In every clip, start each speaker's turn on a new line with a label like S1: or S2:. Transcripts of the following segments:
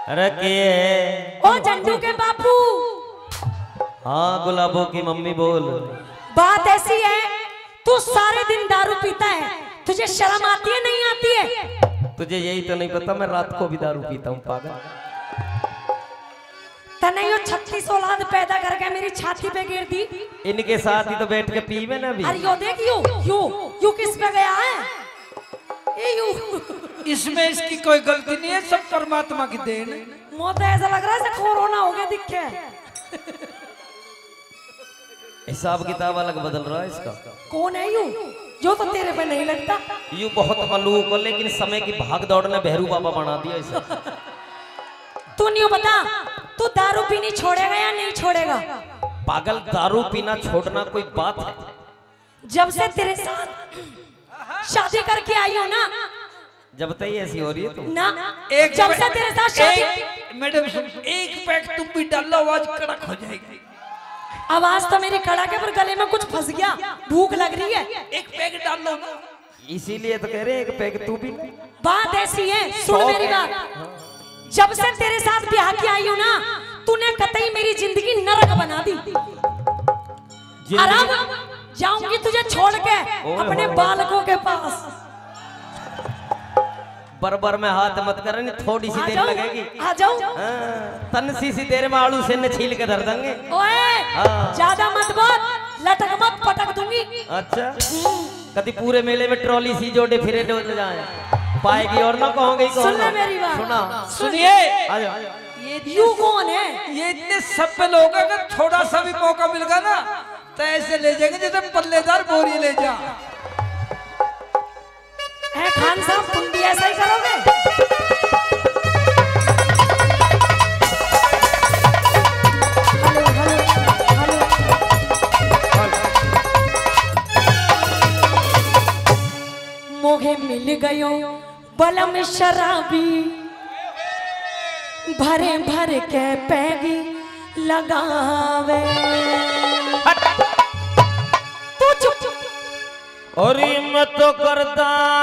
S1: अरे के
S2: ओ झंडू के बापू।
S1: हाँ गुलाबों की मम्मी बोल।
S2: बात ऐसी है, तू सारे दिन दारू पीता है, तुझे शर्म आती है नहीं आती है?
S1: तुझे यही तो नहीं पता मैं रात को भी दारू पीता हूँ पागल।
S2: तने यो 36 औलाद पैदा करके मेरी छाती पे गिर दी।
S1: इनके साथ ही तो बैठ के पी में ना भी।
S2: अरे यो देख यू किस पे गया है? ये यू
S3: इसमें इसकी कोई गलती नहीं है, सब परमात्मा की देन है।
S2: मुझे तो ऐसा लग रहा है जैसे कोरोना हो गया दिखे।
S1: हिसाब किताब अलग बदल रहा है इसका।
S2: कौन है यू जो तो तेरे पे नहीं लगता?
S1: यू बहुत मलूक हो, लेकिन समय की भाग दौड़ ने बहरू बाबा बना दिया इसे।
S2: तू नहीं बता, तू दारू पीनी छोड़ेगा या नहीं छोड़ेगा?
S1: पागल, दारू पीना छोड़ना कोई बात है?
S2: जब से तेरे साथ शादी करके आई हो ना,
S1: जब तक ऐसी हो रही है तुम
S2: ना एक जब से तेरे साथ शादी।
S3: मैडम एक पैक तुम भी डालो, आवाज कड़क हो जाएगी।
S2: आवाज तो मेरी कड़क है पर गले में कुछ फंस गया, भूख लग रही है।
S3: एक पैक डाल लो ना।
S1: इसीलिए तो कह रहे एक पैक तू भी।
S2: बात ऐसी है, सुन मेरी बात। जब से तेरे साथ ब्याह की आई हो ना, तूने कतई मेरी जिंदगी नरक बना दी। आराम जाऊंगी तुझे छोड़ के अपने बालकों के पास।
S1: बरबर में हाथ मत कर, नहीं थोड़ी सी देर लगेगी।
S2: आ जाओ।
S1: तन सी देर में आलू से न छील के धर देंगे।
S2: ओए ज्यादा मत बोल, लटक मत पटक दूंगी।
S1: अच्छा कभी पूरे मेले में ट्रॉली सी जोड़े फिरे डोल जाए पाएगी और ना कहोगे।
S2: सुन ले मेरी बात,
S1: सुना
S3: सुनिए।
S2: ये यू कौन है?
S3: ये इतने सभ्य लोग, अगर थोड़ा सा भी मौका मिल गया ना तो ऐसे ले जाएंगे जैसे पल्लेदार बोरी ले जा।
S2: है खान साहब, तुम भी ऐसा ही करोगे? Hello hello hello. मोहे मिल गयो बलम शराबी, भरे भर के पैगी लगावे। तू चुप चुप।
S1: और मैं तो करता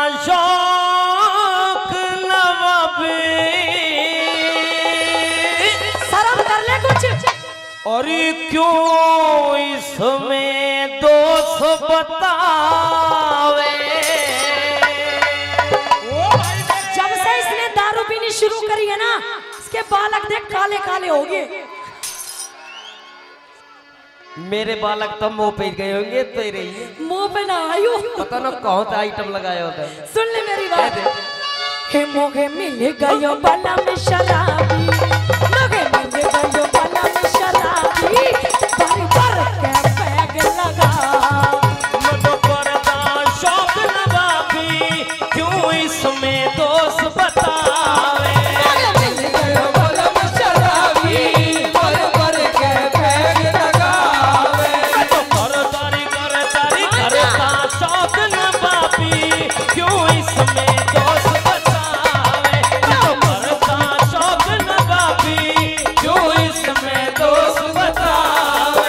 S1: शौक नवाबी,
S2: शर्म कर ले कुछ।
S1: और क्यों इसमें दोष बतावे।
S2: जब से इसने दारू पीनी शुरू करी है ना, इसके बालक देख काले काले हो गए।
S1: मेरे बालक तो मुंह पे गए होंगे, तेरे ही
S2: मुंह पे ना आयु,
S1: पता ना कौन सा आइटम लगाया होता है।
S2: सुन ले मेरी बात। हे मोगे मिल गयो बलम शराबी, मोगे मिल गयो बलम शराबी, भर भर के पैग लगा।
S1: मैं तो करता शौक नवाबी, क्यों इसमें दोष बतावे।
S3: मिल गयो बलम शराबी, भर भर के पैग लगावे।
S1: मैं तो करता शौक नवाबी, क्यों इसमें दोष बतावे। मैं तो करता शौक नवाबी, क्यों इसमें दोष बतावे।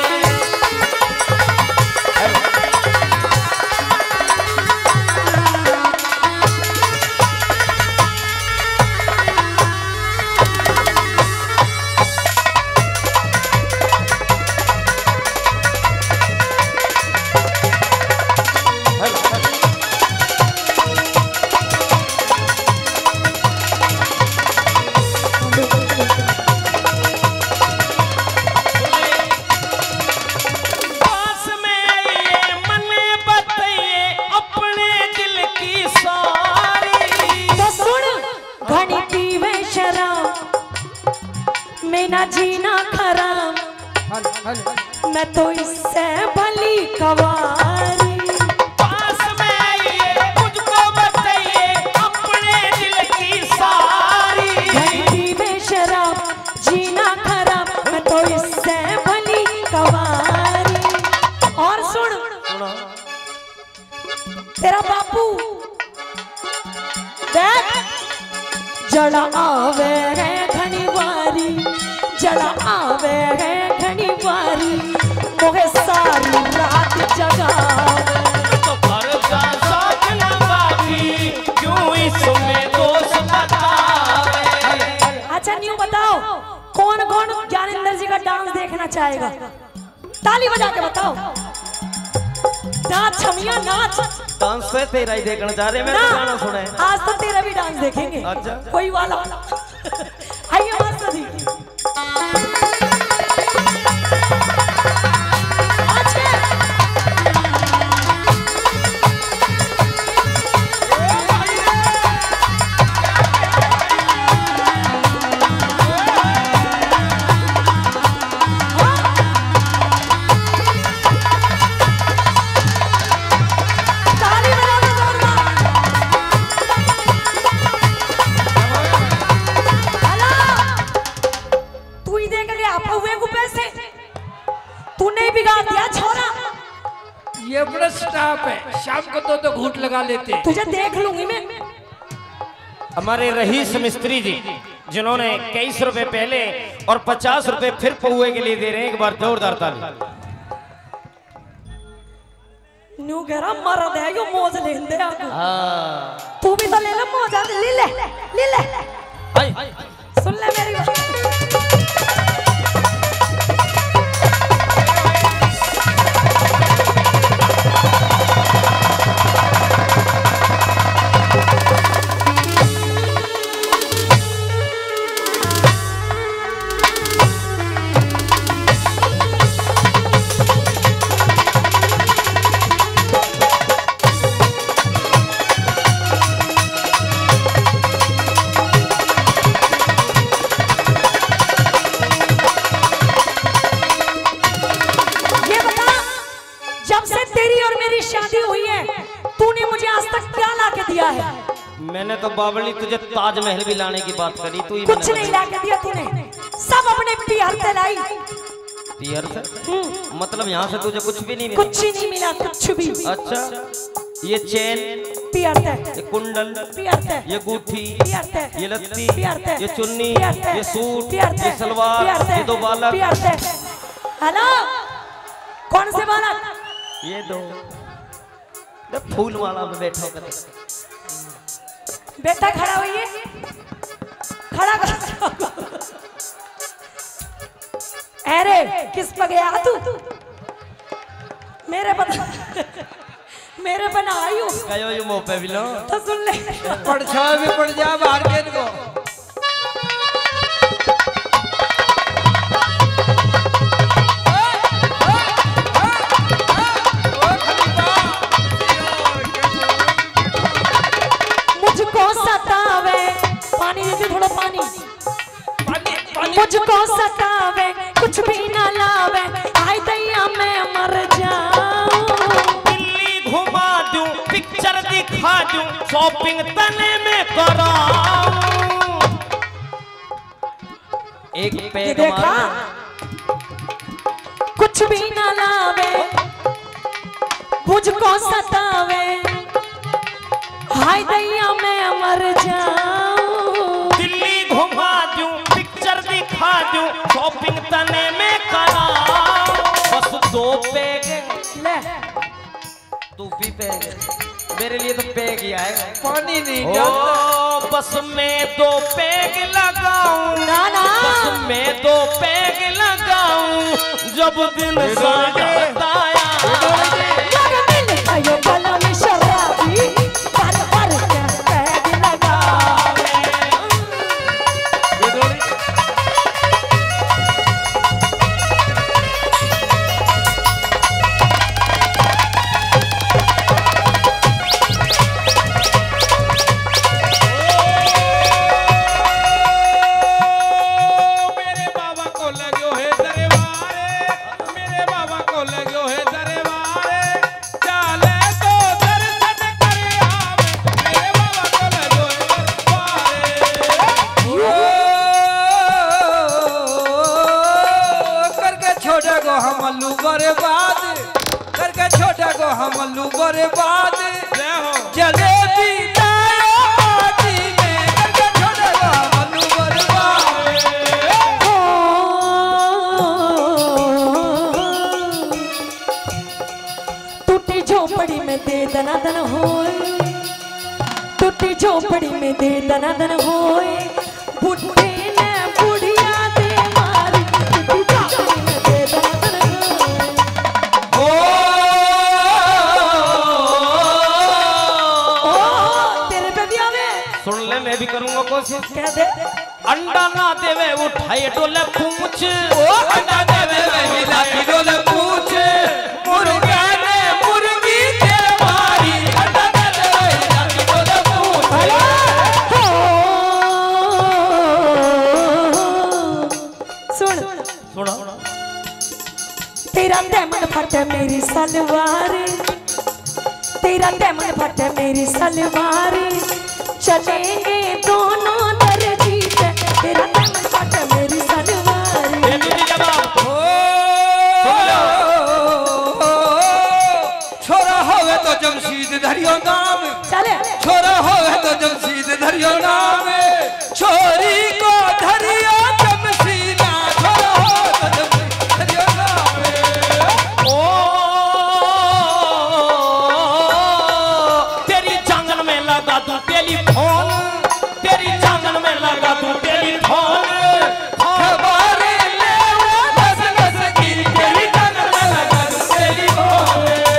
S1: पास में आइए, मने बताइए अपने दिल की सारी।
S2: तो सुन, घनी पीवे शराब, मैं ना जीना खराब, मैं तो इससे भली कवारी।
S1: पास में आइए, मुझको बताइए अपने दिल की सारी।
S2: घनी पीवे शराब, जीना खराब, मैं तो इससे भली कवारी। और सुन, तेरा बापू देख, जड़ा आवे है घनी वारी, जड़ा आवे है घनी वारी, मोहे सारी रात जगावे।
S1: तो करता शौक नवाबी, क्यों इसमें दोष बतावे।
S2: अच्छा यूं बताओ कौन कौन ज्ञानेंद्र जी का डांस देखना चाहेगा? ताली बजा के बताओ। नाच छमिया नाच।
S1: डांस पे तेरा ही देखना चाह रहे, मैं तो गाना सुना है।
S2: आज तो तेरा भी डांस देखेंगे।
S1: अच्छा
S2: कोई वाला आइए मास्टर जी।
S3: ये बड़ा स्टाफ है, शाम को तो घूट लगा लेते हैं।
S2: तुझे देख लूंगी मैं।
S1: हमारे रईस मिस्त्री जी जिन्होंने 21 रुपए पहले और 50 रुपए फिर पौए के लिए दे रहे हैं, एक बार जोरदार ताली।
S2: न्यू कह रहा मर दे यो मौज ले दे आको।
S1: हां
S2: तू भी तो ले ले मौज, ले ले ले ले। सुन ले मेरी बात।
S1: मैंने तो बावली तुझे ताजमहल भी लाने की बात करी, तू ही
S2: कुछ नहीं लाके दिया तूने, सब अपने पियर से लाई।
S1: पियर से? मतलब यहाँ से तुझे कुछ भी नहीं मिला?
S2: कुछ नहीं मिला, कुछ भी।
S1: अच्छा ये चेन
S2: पियर से,
S1: ये कुंडल
S2: पियर से,
S1: ये गुठी
S2: पियर से,
S1: ये लत्ती
S2: पियर से,
S1: ये चुन्नी
S2: पियर से,
S1: ये सूट
S2: पियर से,
S1: ये सलवार ये दो बालक
S2: पियर से। हेलो कौन से बालक?
S1: ये दो फूल माला में बैठा कर
S2: बेटा खड़ा होइए, खड़ा कर। अरे किस पे गया तू? मेरे बना आई हूँ।
S1: कयो ये मुंह पे बिलो
S2: तो सुन ले।
S3: परछाई भी पड़ जा बाहर के इनको।
S2: मुझको सतावे कुछ भी ना लावे, हाय दैया मैं मर जाऊं।
S1: दिल्ली घुमा दूं, पिक्चर दिखा दूं, शॉपिंग तने में कराऊं। एक पैग
S2: देखा कुछ भी ना लावे, मुझको सतावे, हाय दैया मैं मर जाऊं।
S1: दिल्ली घुमा दूं, दिखा दूं, शॉपिंग तने में कराऊं। बस दो पैग
S2: ले
S1: तू भी पैग, मेरे लिए तो पैग ही आएगा,
S3: पानी नहीं
S1: डालता। बस मैं दो पैग लगाऊं,
S2: ना ना
S1: बस मैं दो पैग लगाऊं, जब दिन साजता आया।
S2: आयो गला में शराबी पर पर के पैग लगावे।
S3: बर्बाद जलेबी पार्टी में छोटा हमलू बर्बाद।
S2: टूटी झोपड़ी में दे दनादन होए, टूटी झोपड़ी में दे दनादन होए, बुढ़े ने
S1: कोशिश।
S2: कह दे
S1: अंडा ना देवे उठाए डोले पूछ,
S3: ओ अंडा देवे महिला की डोले पूछ, मुर्गा ने मुर्गी के मारी, अंडा देवे महिला की डोले पूछ।
S2: सुन
S1: सुनो
S2: तेरा दामन फटे मेरी सलवार, तेरा दामन फटे मेरी सलवार, चलेंगे दोनों दर्जी पे, तेरा दामन फटे मेरी सलवार।
S1: ये दूसरी जवाब।
S3: छोरा होवे तो जमशीद धरियो नाम,
S2: चले
S3: छोरा होवे तो जमशीद धरियो नाम, छोरी को धरियो जमशीदा, छोरा हो तो जमशीद धरियो नाम।
S1: ओ तेरी जांगन में लगा दूं टेलीफोन, तेरी जांगन में लगा दूं टेलीफोन,
S3: खबर ले वो दस दस की, तेरी जांगन में लगा दूं टेलीफोन।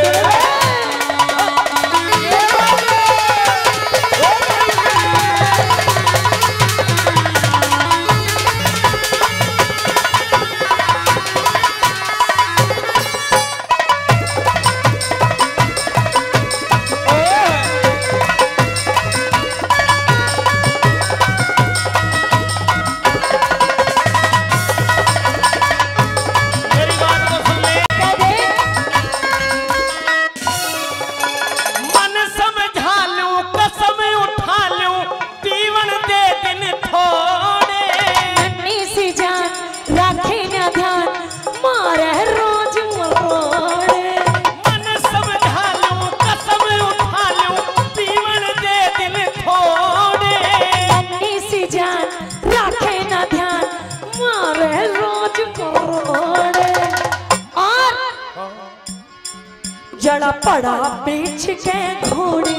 S1: मेरी बात को सुन ले।
S2: कह दे
S1: मन समझा लूं कसम उठा लूं, पीवन दे दिन थोड़े,
S2: नन्ही सी जान राखे न ध्यान, मारे रोज मरोड़े।
S1: मन समझा लूं कसम उठा लूं, पीवन दे दिन थोड़े,
S2: नन्ही सी जान राखे न ध्यान, मारे रोज मरोड़े। और जड़ा पड़ा बेच के घोड़े,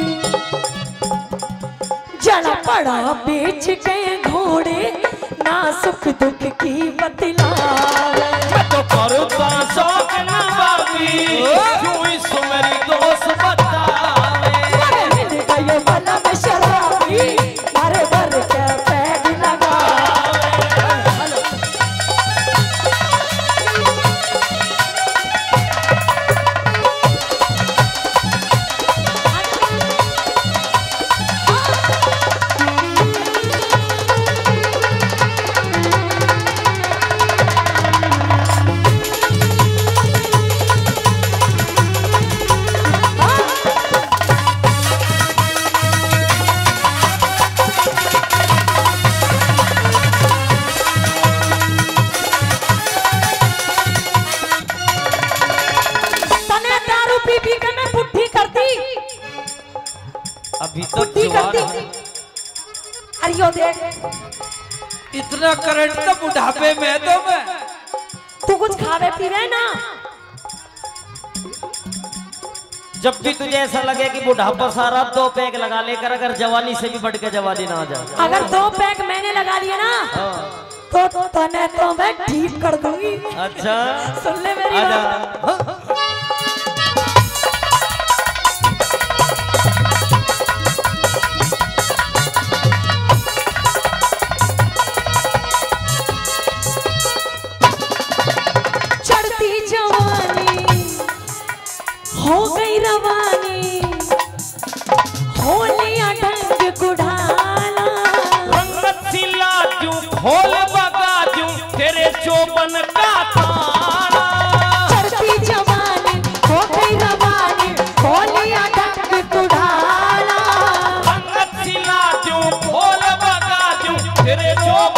S2: जड़ा पड़ा बेच के घोड़े, ना सुख दुख की बतलावे।
S1: मैं तो करता शौक न बाबी, क्यों इस मेरी दोस्त बतावे।
S2: मारे मिल गयो बला में शराबी, मारे भर के पैग लगावे। तने दारू पी पी के मैं बुढ़ी करती,
S1: अभी तक
S2: बुढ़ी
S1: जवान
S2: करती।
S1: है।
S2: अरे यो देख,
S3: इतना करंट तो बुढ़ापे में तो मैं
S2: तू कुछ खावे पीवे ना,
S1: जब भी तुझे ऐसा लगे कि बुढ़ापा सारा 2 पैक लगा लेकर, अगर जवानी से भी बढ़ के जवानी ना आ जाए।
S2: अगर 2 पैक मैंने लगा लिए ना, तो तने तो मैं ठीक कर दूंगी।
S1: अच्छा
S2: सुन ले मेरी
S1: आजा।
S2: बात। चढ़ती जवानी हो गई रवानी, होलियां ढंग गुढ़ाना,
S1: रंगत सिला जूं खोल बगा जूं, तेरे चौबन का ताना।
S2: चढ़ती जवानी हो गई रवानी, होलियां ढंग गुढ़ाना,
S1: रंगत सिला जूं खोल बगा जूं, तेरे चौबन